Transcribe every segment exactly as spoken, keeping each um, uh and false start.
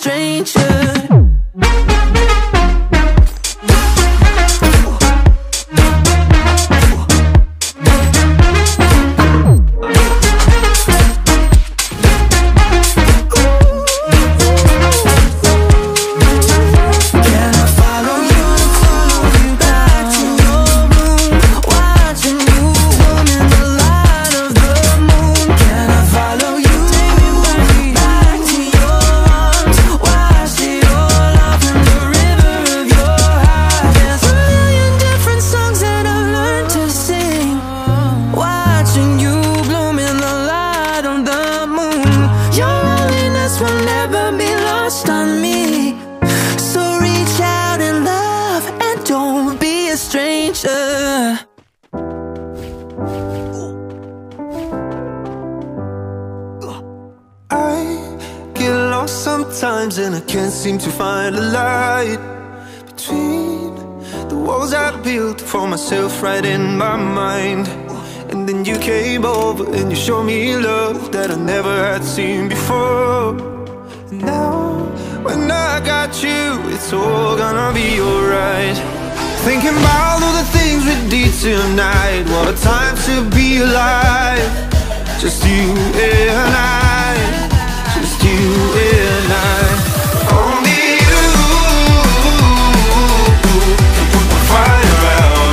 stranger. Will never be lost on me. So reach out in love and don't be a stranger. I get lost sometimes and I can't seem to find a light between the walls I built for myself right in my mind. And then you came over and you showed me love that I never had seen before. And now, when I got you, it's all gonna be alright. Thinking about all the things we did tonight. What a time to be alive. Just you and I. Just you and I. Only you can put my fire out.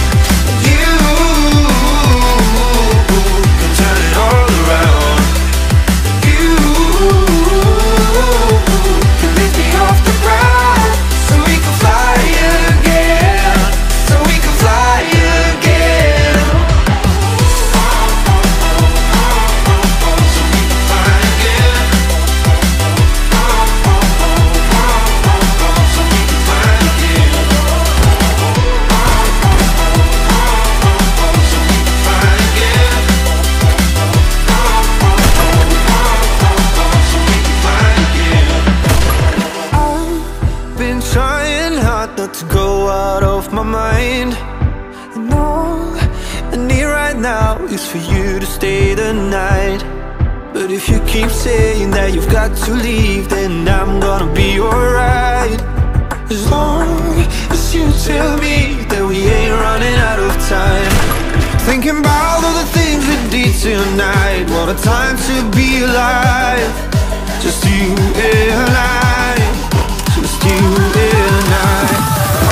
To go out of my mind. And all I need right now is for you to stay the night. But if you keep saying that you've got to leave, then I'm gonna be alright. As long as you tell me that we ain't running out of time. Thinking about all the things we did tonight. What a time to be alive. Just you and I. Just you and I.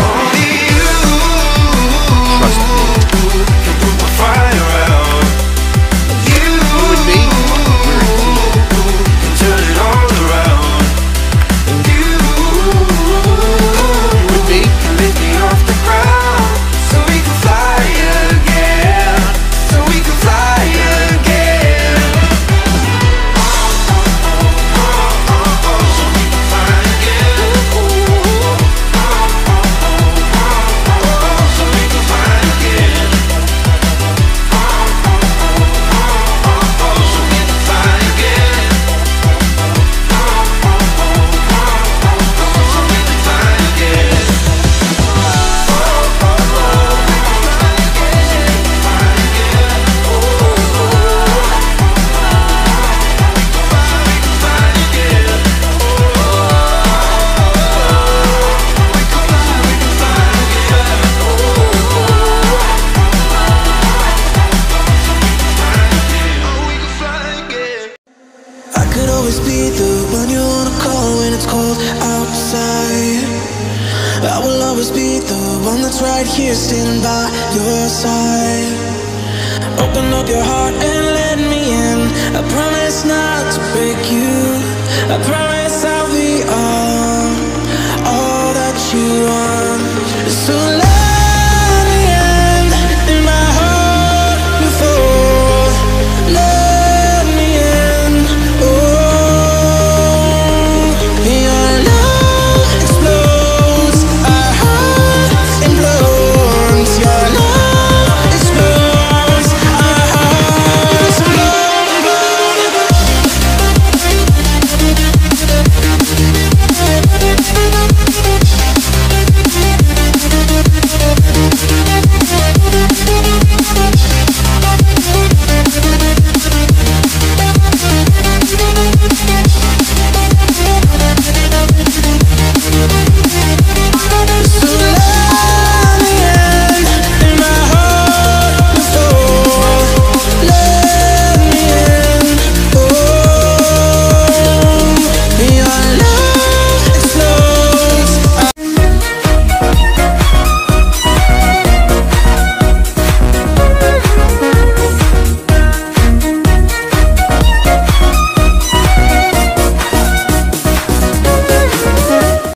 Be the one you wanna call when it's cold outside. I will always be the one that's right here standing by your side. Open up your heart and let me in. I promise not to break you. I promise I